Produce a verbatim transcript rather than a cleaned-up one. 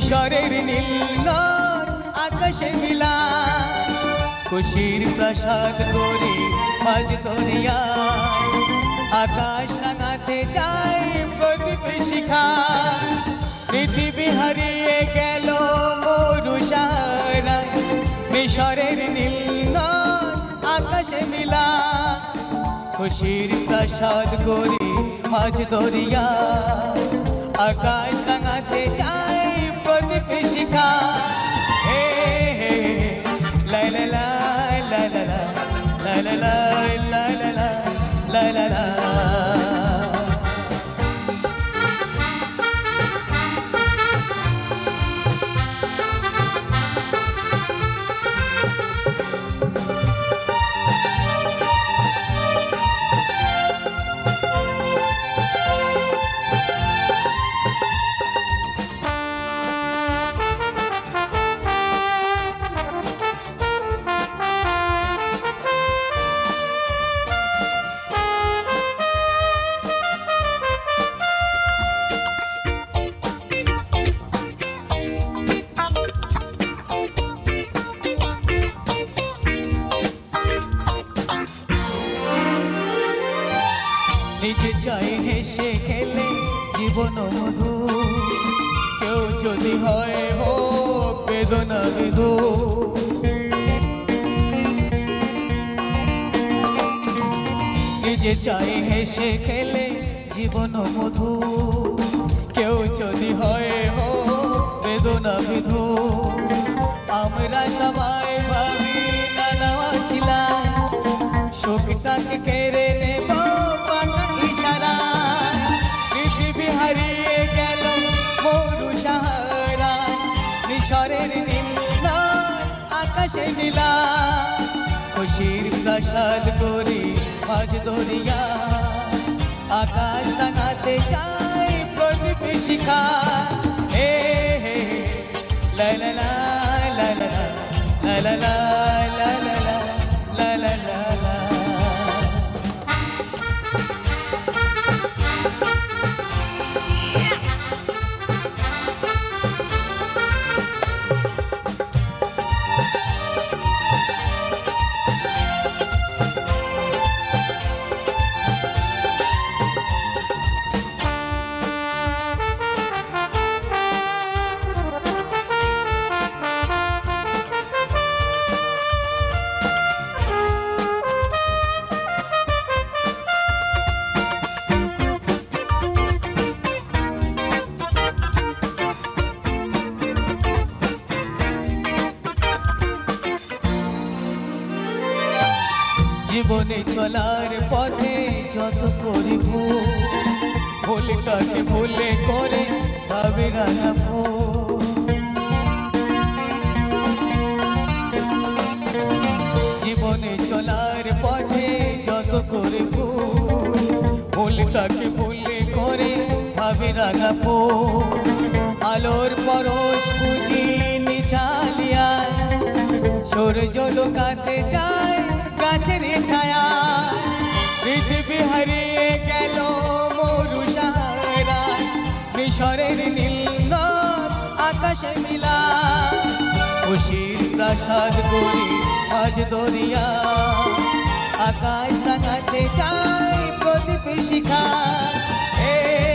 মিশরের নীল নদ আকাশে মিলা খুশির প্রাসাদ গড়ি আজ দুনিয়া আকাশ রাঙাতে চাই প্রদীপ শিখা পৃথিবী হারিয়ে গেল মরু সাহারায় মিশরের নীল নদ আকাশে মিলা খুশির প্রাসাদ গড়ি আজ দুনিয়া আকাশ রাঙাতে চাই প্রদীপ শিখা হে হে লা লা লা লা লা লা লা লা লা লা লা লা লা নিজে চাই হেসে খেলে জীবন মধু কেউ যদি হয় হোক বেদনা বিধু নিজে চাই হেসে খেলে জীবন মধু কেউ যদি হয় হোক বেদনা বিধু আমরা সবাই ভাবি নানা ছিলাম শোকটাকে কেড়ে নেব পৃথিবী হারিয়ে গেল মরু সাহারায় মিশরের নীল নদ আকাশে মিলা খুশির প্রাসাদ গড়ি আজ দুনিয়া আকাশ রাঙাতে চাই প্রদীপ শিখা হে হে লা লা লা লা লা লা লা লা লা লা লা লা লা জীবনে চলার পথে যত করি ভুল ভুলটাকে ভুলে করে ভাবে রাখবো জীবনে চলার পথে যত করি ভুল ভুলটাকে ভুলে করে ভাবে রাখবো আলোর পরশ বুঝি নিছালিয়া সূর্য লুকাতে যায় গাছের ছায়া পৃথিবী হারিয়ে গেল মরু সাহারায় মিশরের নীল নদ আকাশে মিলা খুশির প্রাসাদ গড়ি আজ দুনিয়া আকাশ রাঙাতে চাই প্রদীপ শিখা হে